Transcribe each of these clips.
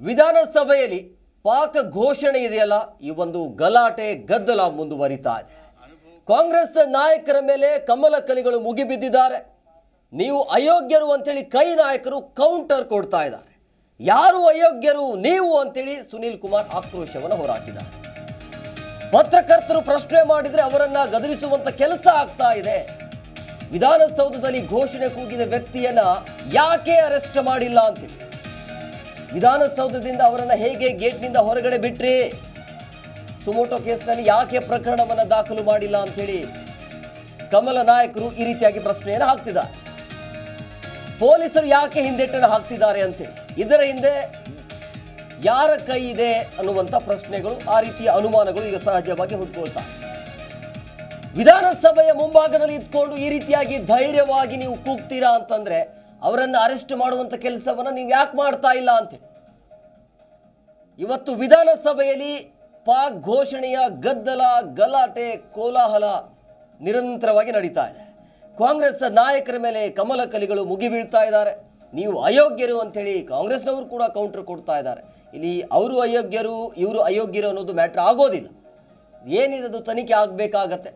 ವಿಧಾನಸಭೆಯಲ್ಲಿ ಪಾಕ್ ಘೋಷಣೆ ಇದೆಯಲ್ಲ, ಈ ಒಂದು ಗಲಾಟೆ ಗದ್ದಲ ಮುಂದುವರಿತಾ ಇದೆ. ಕಾಂಗ್ರೆಸ್ ನಾಯಕರ ಮೇಲೆ ಕಮಲ ಕಲಿಗಳು ಮುಗಿಬಿದ್ದಿದ್ದಾರೆ. ನೀವು ಅಯೋಗ್ಯರು ಅಂತೇಳಿ ಕೈ ನಾಯಕರು ಕೌಂಟರ್ ಕೊಡ್ತಾ ಇದ್ದಾರೆ. ಯಾರು ಅಯೋಗ್ಯರು ನೀವು ಅಂತೇಳಿ ಸುನೀಲ್ ಕುಮಾರ್ ಆಕ್ರೋಶವನ್ನು ಹೊರಹಾಕಿದ್ದಾರೆ. ಪತ್ರಕರ್ತರು ಪ್ರಶ್ನೆ ಮಾಡಿದರೆ ಅವರನ್ನ ಗದರಿಸುವಂತ ಕೆಲಸ ಆಗ್ತಾ ಇದೆ. ವಿಧಾನಸೌಧದಲ್ಲಿ ಘೋಷಣೆ ಕೂಗಿದ ವ್ಯಕ್ತಿಯನ್ನ ಯಾಕೆ ಅರೆಸ್ಟ್ ಮಾಡಿಲ್ಲ ಅಂತೇಳಿ, ವಿಧಾನಸೌಧದಿಂದ ಅವರನ್ನ ಹೇಗೆ ಗೇಟ್ನಿಂದ ಹೊರಗಡೆ ಬಿಟ್ರಿ, ಸುಮೋಟೋ ಕೇಸ್ನಲ್ಲಿ ಯಾಕೆ ಪ್ರಕರಣವನ್ನು ದಾಖಲು ಮಾಡಿಲ್ಲ ಅಂತೇಳಿ ಕಮಲ ನಾಯಕರು ಈ ರೀತಿಯಾಗಿ ಪ್ರಶ್ನೆಯನ್ನು ಹಾಕ್ತಿದ್ದಾರೆ. ಪೊಲೀಸರು ಯಾಕೆ ಹಿಂದೆಟ್ಟನ್ನು ಹಾಕ್ತಿದ್ದಾರೆ ಅಂತೇಳಿ, ಇದರ ಹಿಂದೆ ಯಾರ ಕೈ ಇದೆ ಅನ್ನುವಂಥ ಪ್ರಶ್ನೆಗಳು, ಆ ರೀತಿಯ ಅನುಮಾನಗಳು ಈಗ ಸಹಜವಾಗಿ ಹುಟ್ಟುಕೊಳ್ತಾರೆ. ವಿಧಾನಸಭೆಯ ಮುಂಭಾಗದಲ್ಲಿ ಇದ್ಕೊಂಡು ಈ ರೀತಿಯಾಗಿ ಧೈರ್ಯವಾಗಿ ನೀವು ಕೂಗ್ತೀರಾ ಅಂತಂದ್ರೆ ಅವರನ್ನು ಅರೆಸ್ಟ್ ಮಾಡುವಂತ ಕೆಲಸವನ್ನ ನೀವು ಯಾಕೆ ಮಾಡ್ತಾ ಇಲ್ಲ ಅಂತೇಳಿ ಇವತ್ತು ವಿಧಾನಸಭೆಯಲ್ಲಿ ಪಾಕ್ ಘೋಷಣೆಯ ಗದ್ದಲ, ಗಲಾಟೆ, ಕೋಲಾಹಲ ನಿರಂತರವಾಗಿ ನಡೀತಾ ಇದೆ. ಕಾಂಗ್ರೆಸ್ ನಾಯಕರ ಮೇಲೆ ಕಮಲ ಕಲಿಗಳು ಮುಗಿಬೀಳ್ತಾ ಇದ್ದಾರೆ. ನೀವು ಅಯೋಗ್ಯರು ಅಂತೇಳಿ ಕಾಂಗ್ರೆಸ್ನವರು ಕೂಡ ಕೌಂಟರ್ ಕೊಡ್ತಾ ಇದ್ದಾರೆ. ಇಲ್ಲಿ ಅವರು ಅಯೋಗ್ಯರು ಇವರು ಅಯೋಗ್ಯರು ಅನ್ನೋದು ಮ್ಯಾಟ್ರ್ ಆಗೋದಿಲ್ಲ. ಏನಿದು ತನಿಖೆ ಆಗಬೇಕಾಗತ್ತೆ.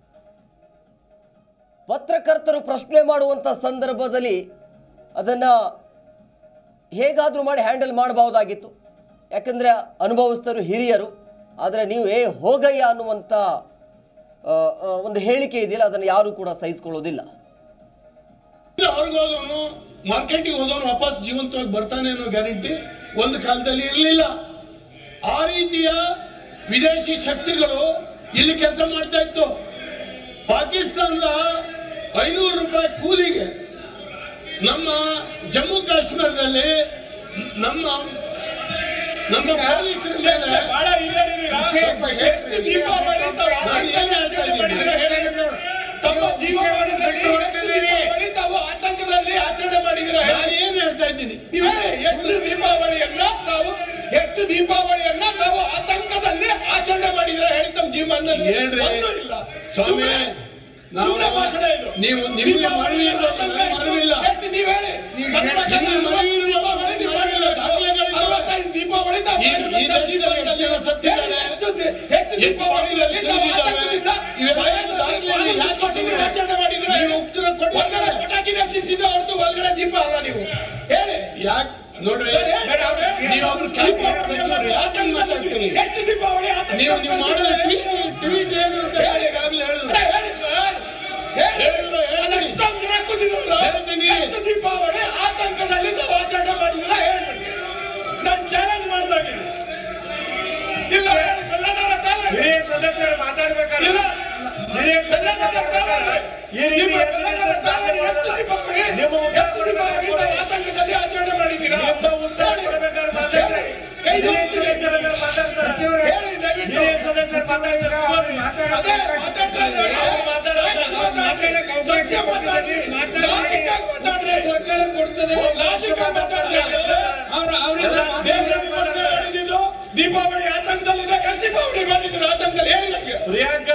ಪತ್ರಕರ್ತರು ಪ್ರಶ್ನೆ ಮಾಡುವಂಥ ಸಂದರ್ಭದಲ್ಲಿ ಅದನ್ನು ಹೇಗಾದರೂ ಮಾಡಿ ಹ್ಯಾಂಡಲ್ ಮಾಡಬಹುದಾಗಿತ್ತು. ಯಾಕಂದರೆ ಅನುಭವಿಸ್ತರು ಹಿರಿಯರು. ಆದರೆ ನೀವು ಹೋಗಯ್ಯ ಅನ್ನುವಂಥ ಒಂದು ಹೇಳಿಕೆ ಇದೆಯಲ್ಲ, ಅದನ್ನು ಯಾರು ಕೂಡ ಸಹಿಸಿಕೊಳ್ಳೋದಿಲ್ಲ. ಅವ್ರಿಗೋದವನು ಮಾರ್ಕೆಟಿಗೆ ಹೋದವನು ವಾಪಸ್ ಜೀವಂತವಾಗಿ ಬರ್ತಾನೆ ಅನ್ನೋ ಗ್ಯಾರಂಟಿ ಒಂದು ಕಾಲದಲ್ಲಿ ಇರಲಿಲ್ಲ. ಆ ರೀತಿಯ ವಿದೇಶಿ ಶಕ್ತಿಗಳು ಇಲ್ಲಿ ಕೆಲಸ ಮಾಡ್ತಾ ಇತ್ತು. ಪಾಕಿಸ್ತಾನದ 500 ರೂಪಾಯಿ ಕೂಲಿಗೆ ನಮ್ಮ ಜಮ್ಮು ಕಾಶ್ಮೀರದಲ್ಲಿ ನಮ್ಮ ಪೊಲೀಸರ ಮೇಲೆ ಆತಂಕದಲ್ಲಿ ಆಚರಣೆ ಮಾಡಿದ್ದೀರಾ? ಏನ್ ಹೇಳ್ತಾ ಇದ್ದೀನಿ, ಎಷ್ಟು ದೀಪಾವಳಿಯನ್ನ ತಾವು ಆತಂಕದಲ್ಲಿ ಆಚರಣೆ ಮಾಡಿದ್ದೀರಾ ಹೇಳಿ ತಮ್ಮ ಜೀವನದಲ್ಲಿ? ಸ್ವಾಮಿ, ಭಾಷಣ ಇದು. ನೀವು ದೀಪಾವಳಿ ಆಚರಣೆ ಮಾಡಿದ್ರೆ ಪಟಾಕಿ ನರ್ಸಿಸಿದ ಹೊರತು ಒಳಗಡೆ ದೀಪ ಅಲ್ಲ. ನೀವು ಹೇಳಿ ಯಾಕೆ ನೋಡ್ರಿ, ಎಷ್ಟು ದೀಪಾವಳಿ ನೀವು ಮಾಡಿದ್ರೆ ಟ್ವೀಟ್ ಏನು ಅಂತ ಹೇಳಿ ಈಗಾಗಲೇ ದೀಪಾವಳಿ ಆತಂಕದಲ್ಲಿ ನಾವು ಆಚರಣೆ ಮಾಡಿದ್ರ ಹೇಳ್ಬಿಟ್ಟು ನಾನು ಚಾಲೆಂಜ್ ಮಾಡ್ತಾ ಇದ್ದೀನಿ. ಇಲ್ಲ ಹಿರಿಯ ಸದಸ್ಯರು ಮಾತಾಡ್ಬೇಕಾಗಿಲ್ಲ. ಹಿರಿಯ ಸದಸ್ಯರು ಆತಂಕದಲ್ಲಿ ಆಚರಣೆ ಮಾಡಿದ್ದೀರಾ? ದೀಪಾವಳಿ ಆತಂಕದಲ್ಲಿದೆ. ಎಷ್ಟು ದೀಪಾವಳಿ ಮಾಡಿದ್ರು ಆತಂಕದಲ್ಲಿ ಹೇಳಿ ನಮಗೆ. ಪ್ರಿಯಾಂಕಾ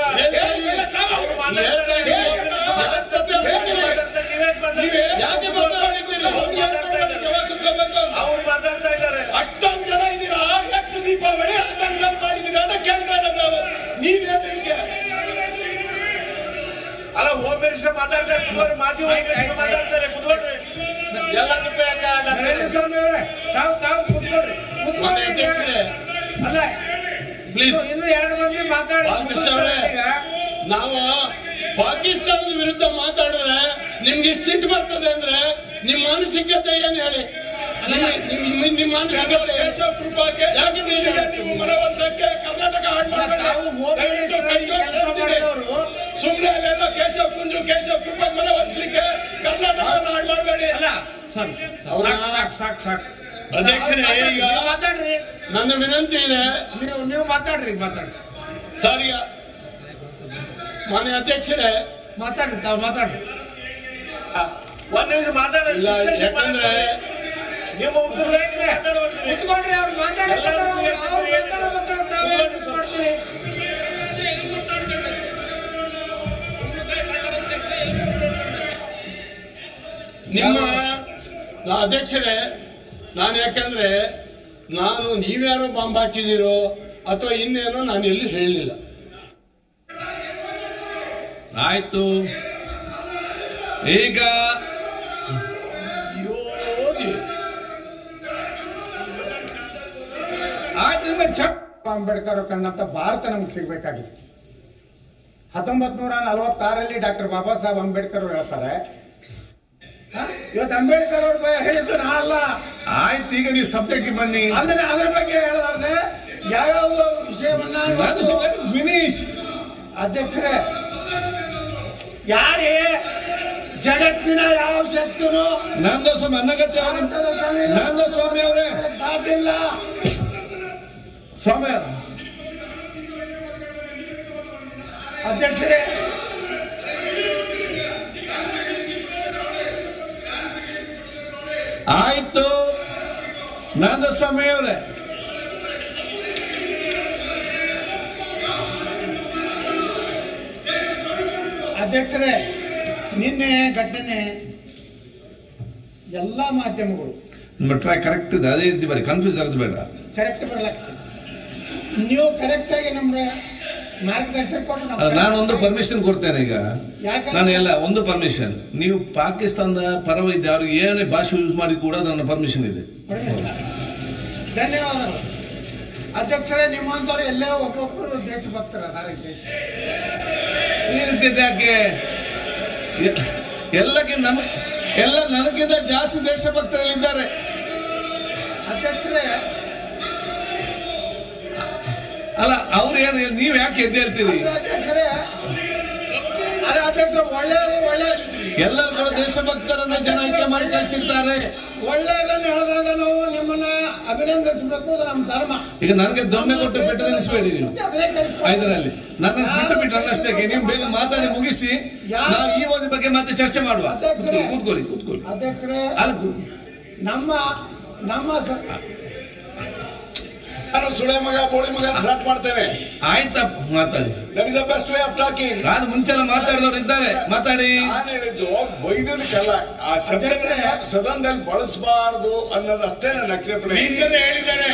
ಅಷ್ಟೊಂದು ಜನ ಇದ್ದೀರಾ, ಎಷ್ಟು ದೀಪಾವಳಿ ಆತಂಕದಲ್ಲಿ ಮಾಡಿದ್ದೀರಾ ಅಂತ ಕೇಳ್ತಾ ಇರೋದು ನಾವು. ನೀವೇನಿಗೆ ಅಲ್ಲ, ಹೋಮ್ ಮಿನಿಸ್ಟರ್ ಮಾತಾಡ್ತಾರೆ, ಕುದ್ವಾರಿ ಮಾಜಿ ಹೋಮ್ ಮಿನಿಸ್ಟರ್ ಮಾತಾಡ್ತಾರೆ, ಕುದ್ವಾರಿ ಎಲ್ಲರೂ ಸ್ವಾಮಿ ಅವರೇ ತಾವು ಕುತ್ಕೊಳ್ರಿ. ಅಲ್ಲ ಪ್ಲೀಸ್, ಇನ್ನು 2 ಮಂದಿ ಮಾತಾಡಿ. ನಾವು ಪಾಕಿಸ್ತಾನದ ವಿರುದ್ಧ ಮಾತಾಡಿದ್ರೆ ನಿಮ್ಗೆ ಸಿಟ್ಟು ಬರ್ತದೆ ಅಂದ್ರೆ ನಿಮ್ ಮಾನಸಿಕತೆ ಏನ್ ಹೇಳಿ? ನಿಮ್ಮ ಮಾನಸಿಕತೆ ನೀವು ಮನವೊಲಿಸಕ್ಕೆ ಕರ್ನಾಟಕ ಹಾಡು ಸುಮ್ಮನೆ ಅಲ್ಲೆಲ್ಲ ಕೇಶವ್ ಕುಂಜು ಕೇಶವ್ ಕೃಪಾ ಮನವೊಲಿಸಲಿಕ್ಕೆ ಕರ್ನಾಟಕ ಹಾಡು ಮಾಡಬೇಡಿ. ಅಧ್ಯಕ್ಷರೇ, ಮಾತಾಡ್ರಿ. ನನ್ನ ವಿನಂತಿ ಇದೆ, ನೀವು ಮಾತಾಡ್ರಿ. ಸರಿ ಮಾನ್ಯ ಅಧ್ಯಕ್ಷರೇ, ಮಾತಾಡ್ರಿ. ತಾವು ಮಾತಾಡ್ರಿ. ಒಂದ್ ನಿಮಿಷ ಮಾತಾಡಿಲ್ಲ, ಯಾಕಂದ್ರೆ ನಿಮ್ಮ ಉತ್ತರದಾಗ್ರಿ ಕುತ್ಕೊಳ್ರಿ. ಅವ್ರು ಮಾತಾಡ್ತೀರಿ. ನಿಮ್ಮ ಅಧ್ಯಕ್ಷರೇ, ನಾನು ಯಾಕಂದ್ರೆ ನಾನು ನೀವ್ಯಾರೋ ಬಾಂಬ್ ಹಾಕಿದಿರೋ ಅಥವಾ ಇನ್ನೇನೋ ನಾನು ಎಲ್ಲಿ ಹೇಳಲಿಲ್ಲ. ಆಯ್ತು, ಈಗ ಅಂಬೇಡ್ಕರ್ ಕಂಡಂತ ಭಾರತ ನಮ್ಗೆ ಸಿಗ್ಬೇಕಾಗಿದೆ. 1946 ಡಾಕ್ಟರ್ ಬಾಬಾ ಸಾಹೇಬ್ ಅಂಬೇಡ್ಕರ್ ಅವರು ಹೇಳ್ತಾರೆ, ಇವತ್ತು ಅಂಬೇಡ್ಕರ್ ಅವ್ರ ಹೇಳಿದ್ದು ನಾ ಅಲ್ಲ. ಆಯ್ತು, ಈಗ ನೀವು ಸಬ್ಜೆಕ್ಟ್ ಬನ್ನಿ. ಅದ್ರ ಬಗ್ಗೆ ಹೇಳಲಾರ್ದೆ ಯಾವ್ಯಾವ ವಿಷಯವನ್ನ ಫಿನಿಶ್. ಅಧ್ಯಕ್ಷರೇ, ಯಾರೇ ಜಗತ್ತಿನ ಯಾವ ಶಕ್ತಿನೂ ನಂದಸ್ವಾಮಿ ಅನ್ನಗತ್ಯ ನಂದಸ್ವಾಮಿ ಅವರೇ ಸಾಧ್ಯ ಇಲ್ಲ. ಸ್ವಾಮಿ ಅಧ್ಯಕ್ಷರೇ, ಆಯ್ತು ನಂದಸ್ವಾಮಿ ಅವರೇ. ಅಧ್ಯಕ್ಷರೇ, ನಿನ್ನೆ ಘಟನೆ ಎಲ್ಲ ಮಾಧ್ಯಮಗಳು ನಿಮ್ಮ ಟ್ರ್ಯಾಕ್ ಕರೆಕ್ಟ್ ಇದೆ, ಅದೇ ರೀತಿ ಬರೀ ಕನ್ಫ್ಯೂಸ್ ಆಗೋದು ಬೇಡ. ಕರೆಕ್ಟ್ ಬರ್ಲಾಗ್ತದೆ. ನೀವು ಕರೆಕ್ಟ್ ಆಗಿ ನಮ್ಗೆ ಮಾರ್ಗದರ್ಶನ ಕೊಟ್ಟು ನಾನೊಂದು ಪರ್ಮಿಷನ್ ಕೊಡ್ತೇನೆ ಈಗ. ಯಾಕಂದ್ರೆ ನಾನು ಎಲ್ಲ ಒಂದು ಪರ್ಮಿಷನ್, ನೀವು ಪಾಕಿಸ್ತಾನದ ಪರವಿದ್ದೆ ಅವ್ರಿಗೆ ಏನೇ ಭಾಷೆ ಯೂಸ್ ಮಾಡಿ ಕೂಡ ನನ್ನ ಪರ್ಮಿಷನ್ ಇದೆ. ಧನ್ಯವಾದಗಳು ಅಧ್ಯಕ್ಷರೇ. ನಿಮ್ಮಂತವ್ರು ಎಲ್ಲೇ ಒಬ್ಬೊಬ್ಬರು ದೇಶಭಕ್ತರ ದೇಶ ಈ ರೀತಿ ಯಾಕೆ ಎಲ್ಲ ನನಗಿಂತ ಜಾಸ್ತಿ ದೇಶಭಕ್ತರಿದ್ದಾರೆ. ಅಧ್ಯಕ್ಷರೇ, ಅಲ್ಲ ಅವ್ರು ಏನು, ನೀವ್ ಯಾಕೆ ಎದ್ದು ಹೇಳ್ತೀರಿ? ಅಧ್ಯಕ್ಷರೇ, ಅಧ್ಯಕ್ಷರು ಒಳ್ಳೆಯದು ಎಲ್ಲರೂ ಕೂಡ ದೇಶಭಕ್ತರನ್ನ ಜನ ಆಯ್ಕೆ ಮಾಡಿ ಕಳಿಸಿರ್ತಾರೆ. ಒಳ್ಳೆಯದನ್ನು ಹೇಳಿದಾಗ ನಾವು ನಿಮ್ಮನ್ನ ಅಭಿನಂದಿಸಬೇಕು, ಅದು ನಮ್ಮ ಧರ್ಮ. ಈಗ ನನಗೆ ದೊಣ್ಣೆ ಕೊಟ್ಟು ಬೆಟ್ಟ ನಿಲ್ಲಿಸಬೇಡಿ ನೀವು ಐದರಲ್ಲಿ. ನನ್ನ ಬಿಟ್ಟು ನನ್ನಷ್ಟೇ. ನೀವು ಬೇಗ ಮಾತಾಡಿ ಮುಗಿಸಿ, ನಾವು ಈ ಒಂದು ಬಗ್ಗೆ ಮತ್ತೆ ಚರ್ಚೆ ಮಾಡುವ. ಕೂತ್ಕೊಳ್ಳಿ. ಅಧ್ಯಕ್ಷರೇ, ನಮ್ಮ ನಾನು ಸುಳೆ ಮಗ ಬೋಳಿ ಮಗ ಸ್ಟಾರ್ಟ್ ಮಾಡ್ತೇನೆ. ಆಯ್ತಾ, ಮಾತಾಡಿ. That is the best way of talking. ನಾನು ಮುಂಚೆಲ್ಲ ಮಾತಾಡಿದವರು ಇದ್ದಾರೆ, ಮಾತಾಡಿ. ನಾನು ಹೇಳಿದ್ದು ಬೈದದಕ್ಕೆಲ್ಲ ಆ ಶಬ್ದಗಳನ್ನ ಸದನದಲ್ಲಿ ಬಳಸಬಾರದು ಅನ್ನೋದು ಅಷ್ಟೇ ನನ್ನ ನಕ್ಷತ್ರ ಹೇಳಿದ್ದಾರೆ.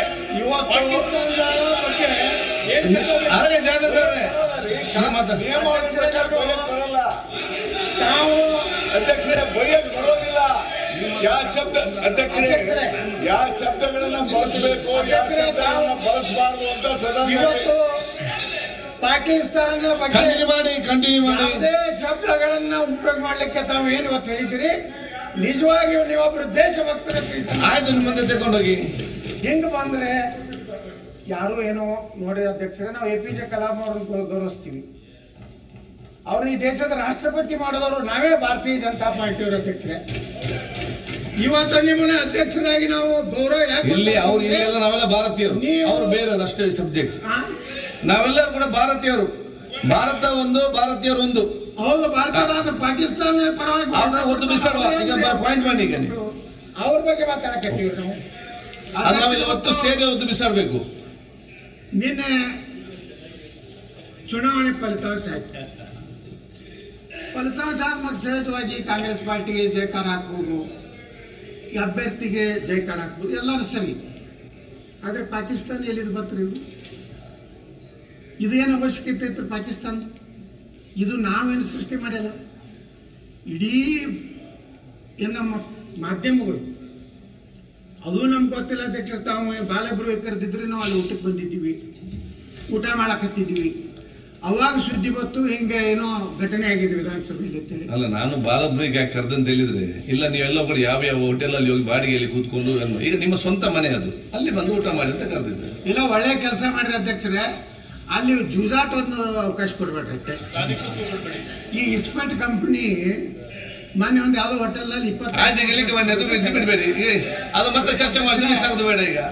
ಅರಗ ಜಾಗದವ್ರೆ ನಿಯಮಾವಳಿ ಪ್ರಕಾರ ಬೈಯಕ್ ಬರಲ್ಲ. ನಾವು ಅಧ್ಯಕ್ಷರೇ ಬೈಯಕ್ ಬರೋದಿಲ್ಲ. ಯಾವ ಶಬ್ದ ಅಧ್ಯಕ್ಷರೇ, ಯಾವ ಶಬ್ದಗಳನ್ನ ಬಳಸಬೇಕು, ಯಾವ ಶಬ್ದಗಳನ್ನ ಬಳಸಬಾರದು ಅಂತ ಸದನದಲ್ಲಿ ಪಾಕಿಸ್ತಾನದ ಬಗ್ಗೆ ಕಂಟಿನ್ಯೂ ಮಾಡಿ ಅದೇ ಶಬ್ದಗಳನ್ನ ಉಪಯೋಗ ಮಾಡ್ಲಿಕ್ಕೆ ತಾವು ಏನು ಇವತ್ತು ಹೇಳಿದಿರಿ. ನಿಜವಾಗಿಯೂ ನೀವೊಬ್ರು ದೇಶಭಕ್ತರ. ಆಯ್ತು, ನಿಮ್ಮ ಮುಂದೆ ತಗೊಂಡೋಗಿ. ಹೆಂಗ್ ಬಂದ್ರೆ ಯಾರು ಏನೋ ನೋಡಿ ಅಧ್ಯಕ್ಷರೇ, ನಾವು APJ ಕಲಾಂ ಅವ್ರನ್ನ ಗೌರವಿಸ್ತೀವಿ. ಅವ್ರು ಈ ದೇಶದ ರಾಷ್ಟ್ರಪತಿ ಮಾಡಿದವರು ನಾವೇ ಭಾರತೀಯ ಜನತಾ ಪಾರ್ಟಿಯವರು. ಅಧ್ಯಕ್ಷರೇ, ಇವತ್ತು ನಿಮ್ಮನ್ನ ಅಧ್ಯಕ್ಷರಾಗಿ ನಾವು ಗೌರವ ಇಲ್ಲಿ ಅವ್ರು ಇಲ್ಲೆಲ್ಲ ನಾವೆಲ್ಲ ಭಾರತೀಯರು, ಅವ್ರು ಬೇರೆ ಅಷ್ಟೇ ಸಬ್ಜೆಕ್ಟ್. ನಾವೆಲ್ಲರೂ ಕೂಡ ಭಾರತೀಯರು. ಭಾರತ ಒಂದು, ಭಾರತೀಯರು ಒಂದು. ಹೌದು, ಭಾರತ ಪಾಕಿಸ್ತಾನ ಪರವಾಗಿ ಒಂದು ಬಿಸಾಡುವ. ಈಗ ಪಾಯಿಂಟ್ ಮಾಡಿ, ಈಗ ನೀವು ಅವ್ರ ಬಗ್ಗೆ ಮಾತಾಡಕತ್ತೀವಿ ನಾವು. ನಾವೆಲ್ಲ ಒತ್ತು ಸೇರಿ ಒದ್ದು ಬಿಸಾಡಬೇಕು. ನಿನ್ನೆ ಚುನಾವಣೆ ಫಲಿತಾಂಶ ಆಯ್ತು. ಫಲಿತಾಂಶ ಆದ್ಮೇಲೆ ಸಹಜವಾಗಿ ಕಾಂಗ್ರೆಸ್ ಪಾರ್ಟಿಗೆ ಜಯಕಾರ ಹಾಕ್ಬೋದು, ಈ ಅಭ್ಯರ್ಥಿಗೆ ಜಯಕಾರ ಹಾಕ್ಬೋದು, ಎಲ್ಲರೂ ಸರಿ. ಆದರೆ ಪಾಕಿಸ್ತಾನ ಎಲ್ಲಿದು ಬರ್ತೀರಿ? ಇದು ಏನು ಅವಶ್ಯಕತೆ ಇತ್ತು ಪಾಕಿಸ್ತಾನ? ಇದು ನಾವೇನು ಸೃಷ್ಟಿ ಮಾಡಿಲ್ಲ. ಇಡೀ ಏನು ನಮ್ಮ ಮಾಧ್ಯಮಗಳು, ಅದು ನಮ್ಗೆ ಗೊತ್ತಿಲ್ಲ ಅಧ್ಯಕ್ಷ. ತಾವು ಬಾಲೆಬ್ರು ಕರೆದಿದ್ರೆ ನಾವು ಅಲ್ಲಿ ಊಟಕ್ಕೆ ಬಂದಿದ್ದೀವಿ, ಊಟ ಮಾಡಕತ್ತಿದ್ವಿ. ಅವಾಗ ಸುದ್ದಿ ಬತ್ತು ಹಿಂಗೆ ಏನೋ ಘಟನೆ ಆಗಿದೆ ವಿಧಾನಸಭೆಯಲ್ಲಿ ಅಂತೇಳಿ. ಅಲ್ಲ, ನಾನು ಬಾಲೊಬ್ರಿಗೆ ಯಾಕೆ ಕರೆದಂತ ಹೇಳಿದ್ರೆ, ಇಲ್ಲ ನೀವೆಲ್ಲ ಕೂಡ ಯಾವ ಹೋಟೆಲ್ ಅಲ್ಲಿ ಹೋಗಿ ಬಾಡಿಗೆಯಲ್ಲಿ ಕೂತ್ಕೊಂಡು, ಈಗ ನಿಮ್ಮ ಸ್ವಂತ ಮನೆ ಅದು, ಅಲ್ಲಿ ಬಂದು ಊಟ ಮಾಡಿ ಅಂತ ಕರೆದಿದ್ದೆ. ಇಲ್ಲ, ಒಳ್ಳೆ ಕೆಲಸ ಮಾಡಿರಿ ಅಧ್ಯಕ್ಷರೇ. ಅಲ್ಲಿ ಜೂಜಾಟ ಒಂದು ಅವಕಾಶ ಕೊಡ್ಬೇಡ್ರಿ. ಈ ಇಸ್ಪೇಟ್ ಕಂಪನಿ ಮೊನ್ನೆ ಒಂದು ಯಾವ್ದೋ ಹೋಟೆಲ್ ಅಲ್ಲಿ 20 ಬಿಡಬೇಡಿ, ಅದು ಮತ್ತೆ ಚರ್ಚೆ ಮಾಡಿ ಮಿಸ್ ಆಗೋದು ಬೇಡ. ಈಗ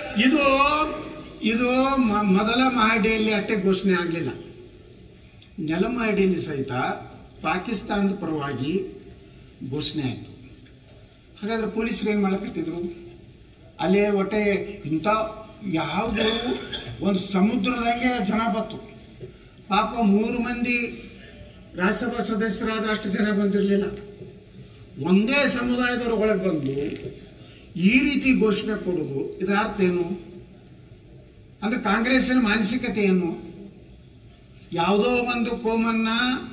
ಇದು ಮೊದಲ ಮಹಡಿಯಲ್ಲಿ ಅಷ್ಟೇ ಘೋಷಣೆ ಆಗಲಿಲ್ಲ. ನೆಲಮಹಡಿಯಲ್ಲಿ ಸಹಿತ ಪಾಕಿಸ್ತಾನದ ಪರವಾಗಿ ಘೋಷಣೆ ಆಯಿತು. ಹಾಗಾದ್ರೆ ಪೊಲೀಸರು ಏನು ಮಾಡಕತ್ತಿದ್ರು? ಅಲ್ಲೇ ಒಟ್ಟೆ ಇಂಥ ಯಾವುದು ಒಂದು ಸಮುದ್ರದಂಗೆ ಜನ ಬತ್ತು. ಪಾಪ 3 ಮಂದಿ ರಾಜ್ಯಸಭಾ ಸದಸ್ಯರಾದ್ರೆ ಅಷ್ಟು ಜನ ಬಂದಿರಲಿಲ್ಲ. ಒಂದೇ ಸಮುದಾಯದವ್ರ ಒಳಗೆ ಬಂದು ಈ ರೀತಿ ಘೋಷಣೆ ಕೊಡೋದು ಇದರ ಅರ್ಥ ಏನು? ಅಂದ್ರೆ ಕಾಂಗ್ರೆಸ್ಸಿನ ಮಾನಸಿಕತೆ ಏನು? ಯಾವುದೋ ಒಂದು ಕೋಮನ್ನ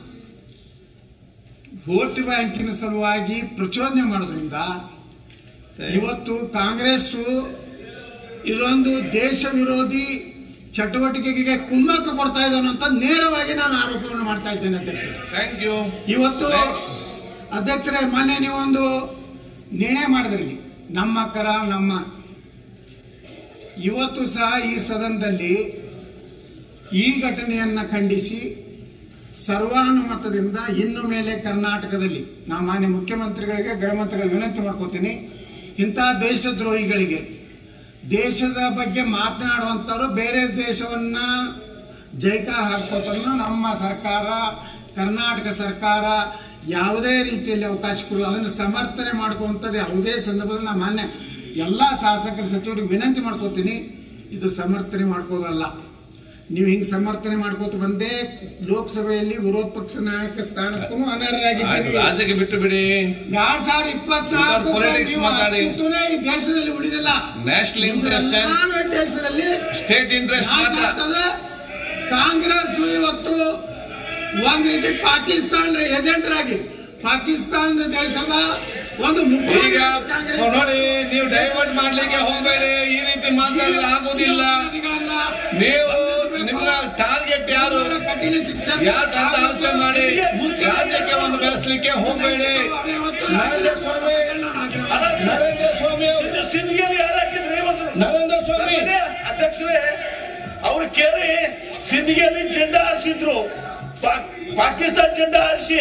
ವೋಟ್ ಬ್ಯಾಂಕಿನ ಸಲುವಾಗಿ ಪ್ರಚೋದನೆ ಮಾಡೋದ್ರಿಂದ ಇವತ್ತು ಕಾಂಗ್ರೆಸ್ಸು ಇದೊಂದು ದೇಶ ವಿರೋಧಿ ಚಟುವಟಿಕೆಗೆ ಕುಮ್ಮಕ್ಕು ಕೊಡ್ತಾ ಇದ್ದಾನೆ ಅಂತ ನೇರವಾಗಿ ನಾನು ಆರೋಪವನ್ನು ಮಾಡ್ತಾ ಇದ್ದೇನೆ ಅಧ್ಯಕ್ಷರೇ. Thank you. ಇವತ್ತು ಅಧ್ಯಕ್ಷರೇ, ಮೊನ್ನೆ ನೀವೊಂದು ನಿರ್ಣಯ ಮಾಡಿದ್ರಿ, ನಮ್ಮ ಕರ ನಮ್ಮ. ಇವತ್ತು ಸಹ ಈ ಸದನದಲ್ಲಿ ಈ ಘಟನೆಯನ್ನ ಖಂಡಿಸಿ ಸರ್ವಾನುಮತದಿಂದ ಇನ್ನು ಮೇಲೆ ಕರ್ನಾಟಕದಲ್ಲಿ ನಾ ಮಾನ್ಯ ಮುಖ್ಯಮಂತ್ರಿಗಳಿಗೆ ಗೃಹ ಮಂತ್ರಿಗಳಿಗೆ ವಿನಂತಿ ಮಾಡ್ಕೋತೀನಿ, ಇಂಥ ದೇಶದ್ರೋಹಿಗಳಿಗೆ, ದೇಶದ ಬಗ್ಗೆ ಮಾತನಾಡುವಂಥವ್ರು ಬೇರೆ ದೇಶವನ್ನ ಜೈಕಾರ ಹಾಕೋತನ್ನು ನಮ್ಮ ಸರ್ಕಾರ, ಕರ್ನಾಟಕ ಸರ್ಕಾರ ಯಾವುದೇ ರೀತಿಯಲ್ಲಿ ಅವಕಾಶ ಕೊಡಲ್ಲ. ಅದನ್ನು ಸಮರ್ಥನೆ ಮಾಡ್ಕೊಂಥದ್ದು ಯಾವುದೇ ಸಂದರ್ಭದಲ್ಲಿ ನಾನು ಮಾನ್ಯ ಎಲ್ಲ ಶಾಸಕರ ಸಚಿವರಿಗೆ ವಿನಂತಿ ಮಾಡ್ಕೋತೀನಿ, ಇದು ಸಮರ್ಥನೆ ಮಾಡ್ಕೋದಲ್ಲ. ನೀವು ಹಿಂಗೆ ಸಮರ್ಥನೆ ಮಾಡ್ಕೋತ ಬಂದೇ ಲೋಕಸಭೆಯಲ್ಲಿ ವಿರೋಧ ಪಕ್ಷ ನಾಯಕ ಸ್ಥಾನಕ್ಕೂ ಅನರ್ಹರಾಗಿದ್ದೀರಿ. ರಾಜ್ಯಕ್ಕೆ ಬಿಟ್ಟು ಬಿಡಿ. 2024 ಮಾತಾಡಿ. ಈ ದೇಶದಲ್ಲಿ ಉಳಿದಿಲ್ಲ. ನ್ಯಾಷನಲ್ ಇಂಟ್ರೆಸ್ಟ್, ದೇಶದಲ್ಲಿ ಸ್ಟೇಟ್ ಇಂಟ್ರೆಸ್ಟ್ ಕಾಂಗ್ರೆಸ್ ಇವತ್ತು ಒಂದ್ ರೀತಿ ಪಾಕಿಸ್ತಾನ ಏಜೆಂಟರಾಗಿ ಪಾಕಿಸ್ತಾನದ ದೇಶದ ಒಂದು ಈಗ ನೋಡಿ, ನೀವು ಡೈವರ್ಟ್ ಮಾಡ್ಲಿಕ್ಕೆ ಹೋಗ್ಬೇಡಿ. ಈ ರೀತಿ ಮಾತಾಡಿದ್ರೆ ಆಗುದಿಲ್ಲ. ನೀವು ನಿಮ್ಮ ಟಾರ್ಗೆಟ್ ಯಾರು ಅಂತ ಆಲೋಚನೆ ಮಾಡಿ. ರಾಜ್ಯಕ್ಕೆ ಒಂದು ಬೆಳೆಸಲಿಕ್ಕೆ ಹೋಗ್ಬೇಡಿ. ನರೇಂದ್ರ ಸ್ವಾಮಿ ಅಧ್ಯಕ್ಷರೇ, ಅವ್ರು ಕೇಳಿ ಸಿಂಧಿಗೆಯಲ್ಲಿ ಜೆಂಡಾ ಹಾರಿಸಿದ್ರು. ಪಾಕಿಸ್ತಾನ ಜೆಂಡಾ ಹಾರಿಸಿ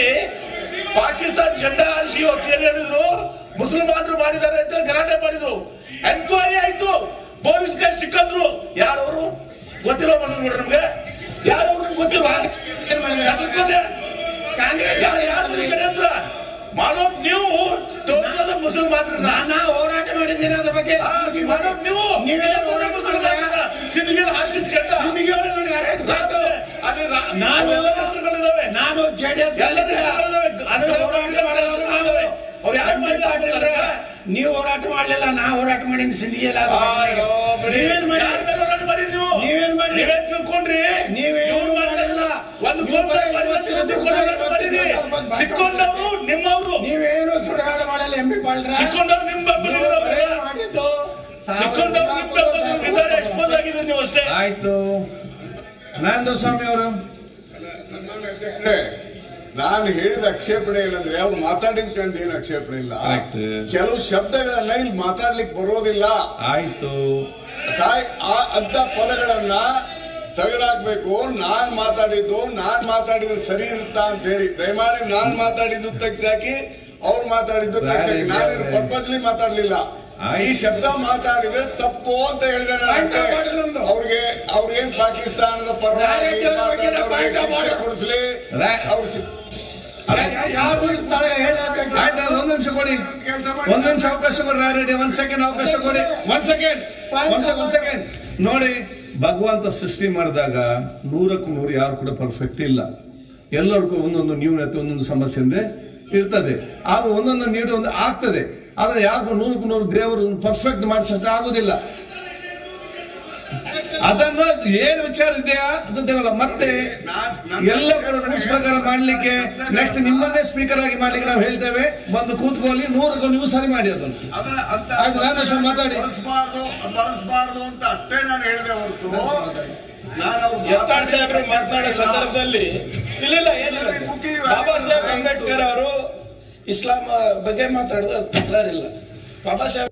ಇವತ್ತು ಏನ್ ಹೇಳಿದ್ರು, ಮುಸಲ್ಮಾನರು ಮಾಡಿದ್ದಾರೆ ಅಂತ ಗಲಾಟೆ ಮಾಡಿದ್ರು. ಎನ್ಕ್ವೈರಿ ಆಯ್ತು, ಪೊಲೀಸ್ಗೆ ಸಿಕ್ಕಂದ್ರು. ಯಾರವರು ಗೊತ್ತಿರೋ ಮುಸಲ್ಮಾನರು ನಮ್ಗೆ, ಯಾರವ್ರು ಗೊತ್ತಿರುವ ಕಾಂಗ್ರೆಸ್ ಯಾರು ಮಾಡೋದು ನೀವು ತೋರಿಸೋದು ಮುಸಲ್ಮಾನರನ್ನ. ಹೋರಾಟ ಮಾಡಿದ್ದೀನಿ ಅದ್ರ ಬಗ್ಗೆ ಮಾಡೋದು ನೀವು. ನೀವೆಲ್ಲ ಹೋರಾಟ ಸಿಂಧಿಗೆ ಹಾರಿಸಿ ನಾನು ಜೆಡಿಎಸ್ ಅದನ್ನ ಹೋರಾಟ ಮಾಡಿದವರು ಅವ್ರು ಯಾರು ಮಾಡಿದ್ರೆ ನೀವು ಹೋರಾಟ ಮಾಡಲಿಲ್ಲ, ನಾ ಹೋರಾಟ ಮಾಡೀನಿ ಸಿಂಧಿಗೆಲ್ಲ. ನೀವೇನ್ ಮಾಡಿ ನೀವೇನ್ ಮಾಡಿ ತಿಳ್ಕೊಂಡ್ರಿ? ನೀವೇನು ಮಾಡಿಲ್ಲ. ಸಿಕ್ಕೊಂಡವರು ನಿಮ್ಮವರು, ನೀವೇನು ಸುಡಗಾಡ ಮಾಡಲ್ಲ. ಎಂಬಿ ಪಾಳ್ರ ಸಿಕ್ಕೊಂಡವ್ರು ನಿಮ್ಮ ಮಾಡಿದ್ದು, ಸಿಕ್ಕೊಂಡವ್ರು ನಿಮ್ಮ ಎಕ್ಸ್ಪೋಸ್ ಆಗಿದ್ರು ನೀವು ಅಷ್ಟೇ. ಆಯ್ತು. ನರೇಂದ್ರ ಸ್ವಾಮಿ ಅವರು, ನಾನು ಹೇಳಿದ ಆಕ್ಷೇಪಣೆ ಏನಂದ್ರೆ ಅವ್ರು ಮಾತಾಡಿದ್ಕಂತ ಏನು ಆಕ್ಷೇಪಣೆ ಇಲ್ಲ. ಕೆಲವು ಶಬ್ದಗಳನ್ನ ಇಲ್ಲಿ ಮಾತಾಡ್ಲಿಕ್ಕೆ ಬರೋದಿಲ್ಲ. ಆಯ್ತು. ಅಂತ ಪದಗಳನ್ನ ತೆಗೆದಾಕ್ಬೇಕು. ನಾನ್ ಮಾತಾಡಿದ್ರೆ ಸರಿ ಇರುತ್ತಾ ಅಂತ ಹೇಳಿ ದಯಮಾಡಿ ನಾನ್ ಮಾತಾಡಿದ್ದು ತೆಗ್ಸಾಕಿ, ಅವ್ರು ಮಾತಾಡಿದ್ದು ತೆಗ್ಸಾಕಿ. ನಾನೇನು ಪರ್ಪಸ್ಲಿ ಮಾತಾಡ್ಲಿಲ್ಲ. ಈ ಶಬ್ದ ಮಾತಾಡಿದ್ರೆ ತಪ್ಪು ಅಂತ ಹೇಳಿದೆ ನಾನು. ಅವ್ರಿಗೇನ್ ಪಾಕಿಸ್ತಾನದ ಪರವಾಗಿ ಶಿಕ್ಷೆ ಕೊಡಿಸ್ಲಿ. ಒಂದ್ ನಿಮಿಷ ಕೊಡಿ, ಒಂದ್ ನಿಮಿಷ ಅವಕಾಶ ಕೊಡಿ. ಒಂದ್ ಸೆಕೆಂಡ್ ಅವಕಾಶ ಕೊಡಿ. ಒಂದ್ ಸೆಕೆಂಡ್ ನೋಡಿ, ಭಗವಂತ ಸೃಷ್ಟಿ ಮಾಡಿದಾಗ 100ಕ್ಕೂ 100 ಯಾರು ಕೂಡ ಪರ್ಫೆಕ್ಟ್ ಇಲ್ಲ. ಎಲ್ಲರಿಗೂ ಒಂದೊಂದು ನ್ಯೂನತೆ, ಒಂದೊಂದು ಸಮಸ್ಯೆ ಇರ್ತದೆ. ಆಗ ಒಂದೊಂದು ನೀಡೊಂದು ಆಗ್ತದೆ. ಆದ್ರೆ ಯಾರಿಗೂ 100ಕ್ಕೂ 100 ದೇವರು ಪರ್ಫೆಕ್ಟ್ ಮಾಡಿಸಷ್ಟು ಆಗುದಿಲ್ಲ. ಅದನ್ನು ಏನ್ ವಿಚಾರ ಇದೆಯಾ ಅದು ಮತ್ತೆ ಎಲ್ಲ ಕೂಡ ರೂಲ್ಸ್ ಪ್ರಕಾರ ಮಾಡ್ಲಿಕ್ಕೆ ನೆಕ್ಸ್ಟ್ ನಿಮ್ಮನ್ನೇ ಸ್ಪೀಕರ್ ಆಗಿ ಮಾಡ್ಲಿಕ್ಕೆ ನಾವು ಹೇಳ್ತೇವೆ. ಬಂದು ಕೂತ್ಕೊಳ್ಳಿ, 100ಕ್ಕೂ ನೀವು ಸರಿ ಮಾಡಿ ಅದನ್ನು. ಮಾತಾಡಿ. ಬಳಸಬಾರ್ದು ಅಂತ ಅಷ್ಟೇ ನಾನು ಹೇಳಿದೆ ಹೊರತು ಮಾತನಾಡೋ ಸಂದರ್ಭದಲ್ಲಿ ಇಲ್ಲ ಏನಿಲ್ಲ. ಬಾಬಾ ಸಾಹೇಬ್ ಅಂಬೇಡ್ಕರ್ ಅವರು ಇಸ್ಲಾಂ ಬಗ್ಗೆ ಮಾತಾಡೋದು ತಕರಾರಿಲ್ಲ. ಬಾಬಾ ಸಾಹೇಬ್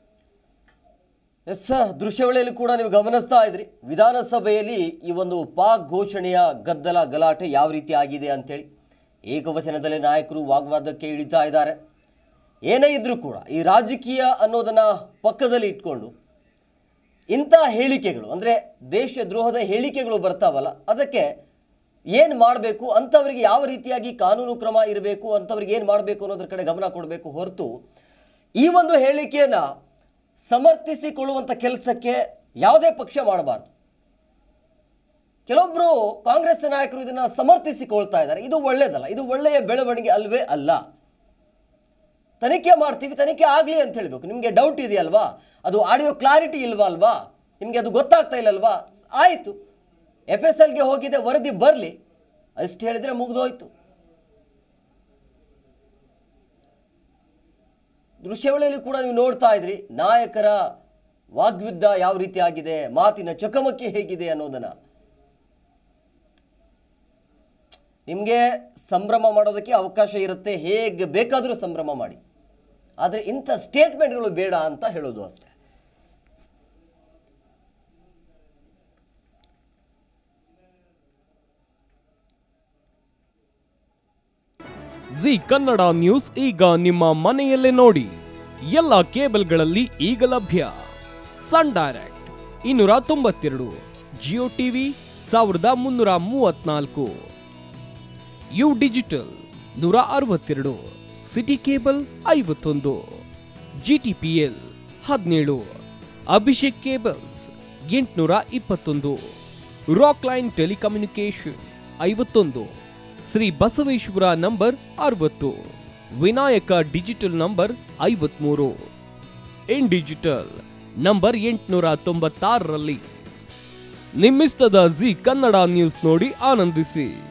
ದೃಶ್ಯಾವಳಿಯಲ್ಲಿ ಕೂಡ ನೀವು ಗಮನಿಸ್ತಾ ಇದ್ರಿ, ವಿಧಾನಸಭೆಯಲ್ಲಿ ಈ ಒಂದು ಪಾಕ್ ಘೋಷಣೆಯ ಗಲಾಟೆ ಯಾವ ರೀತಿ ಆಗಿದೆ ಅಂತೇಳಿ ಏಕವಚನದಲ್ಲಿ ನಾಯಕರು ವಾಗ್ವಾದಕ್ಕೆ ಇಳಿತಾ ಇದ್ದಾರೆ. ಏನೇ ಇದ್ರೂ ಕೂಡ ಈ ರಾಜಕೀಯ ಅನ್ನೋದನ್ನ ಪಕ್ಕದಲ್ಲಿ ಇಟ್ಕೊಂಡು ಇಂಥ ಹೇಳಿಕೆಗಳು, ಅಂದರೆ ದೇಶದ್ರೋಹದ ಹೇಳಿಕೆಗಳು ಬರ್ತಾವಲ್ಲ, ಅದಕ್ಕೆ ಏನು ಮಾಡಬೇಕು, ಅಂಥವ್ರಿಗೆ ಯಾವ ರೀತಿಯಾಗಿ ಕಾನೂನು ಕ್ರಮ ಇರಬೇಕು, ಅಂಥವ್ರಿಗೆ ಏನು ಮಾಡಬೇಕು ಅನ್ನೋದ್ರ ಕಡೆ ಗಮನ ಕೊಡಬೇಕು ಹೊರತು ಈ ಒಂದು ಹೇಳಿಕೆಯನ್ನು ಸಮರ್ಥಿಸಿಕೊಳ್ಳುವಂಥ ಕೆಲಸಕ್ಕೆ ಯಾವುದೇ ಪಕ್ಷ ಮಾಡಬಾರ್ದು. ಕೆಲವೊಬ್ಬರು ಕಾಂಗ್ರೆಸ್ ನಾಯಕರು ಇದನ್ನು ಸಮರ್ಥಿಸಿಕೊಳ್ತಾ ಇದ್ದಾರೆ. ಇದು ಒಳ್ಳೆಯದಲ್ಲ, ಇದು ಒಳ್ಳೆಯ ಬೆಳವಣಿಗೆ ಅಲ್ವೇ ಅಲ್ಲ. ತನಿಖೆ ಮಾಡ್ತೀವಿ, ತನಿಖೆ ಆಗಲಿ ಅಂತ ಹೇಳಬೇಕು. ನಿಮಗೆ ಡೌಟ್ ಇದೆಯಲ್ವಾ, ಅದು ಆಡಿಯೋ ಕ್ಲಾರಿಟಿ ಇಲ್ವಾ ಅಲ್ವಾ, ನಿಮಗೆ ಅದು ಗೊತ್ತಾಗ್ತಾ ಇಲ್ಲಲ್ವಾ, ಆಯಿತು FSLಗೆ ಹೋಗಿದೆ, ವರದಿ ಬರಲಿ ಅಷ್ಟು ಹೇಳಿದರೆ ಮುಗಿದೋಯ್ತು. ದೃಶ್ಯಾವಳಿಯಲ್ಲಿ ಕೂಡ ನೀವು ನೋಡ್ತಾ ಇದ್ರಿ ನಾಯಕರ ವಾಗ್ಯುದ್ಧ ಯಾವ ರೀತಿ ಆಗಿದೆ, ಮಾತಿನ ಚಕಮಕಿ ಹೇಗಿದೆ ಅನ್ನೋದನ್ನ. ನಿಮಗೆ ಸಂಭ್ರಮ ಮಾಡೋದಕ್ಕೆ ಅವಕಾಶ ಇರುತ್ತೆ, ಹೇಗೆ ಬೇಕಾದರೂ ಸಂಭ್ರಮ ಮಾಡಿ, ಆದರೆ ಇಂಥ ಸ್ಟೇಟ್ಮೆಂಟ್ಗಳು ಬೇಡ ಅಂತ ಹೇಳೋದು ಅಷ್ಟೇ. ಜಿ ಕನ್ನಡ ನ್ಯೂಸ್ ಈಗ ನಿಮ್ಮ ಮನೆಯಲ್ಲೇ ನೋಡಿ. ಎಲ್ಲ ಕೇಬಲ್ಗಳಲ್ಲಿ ಈಗ ಲಭ್ಯ. Sun Direct 292, Jio TV 1334, U digital 162, city cable 51, GTPL 17, Abhishek cables 821, Rockline telecommunication 51, Shri Basaveshwara number 60, Vinayaka digital number 53, In digital number 896ರಲ್ಲಿ. ನಿಮ್ಮಿಸ್ತದ ಜಿ ಕನ್ನಡ ನ್ಯೂಸ್ ನೋಡಿ ಆನಂದಿಸಿ.